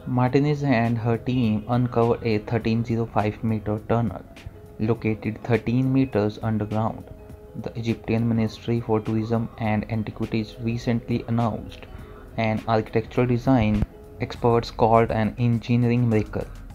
Martinez and her team uncovered a 1305-meter tunnel located 13 meters underground. The Egyptian Ministry for Tourism and Antiquities recently announced an architectural design experts called an engineering miracle.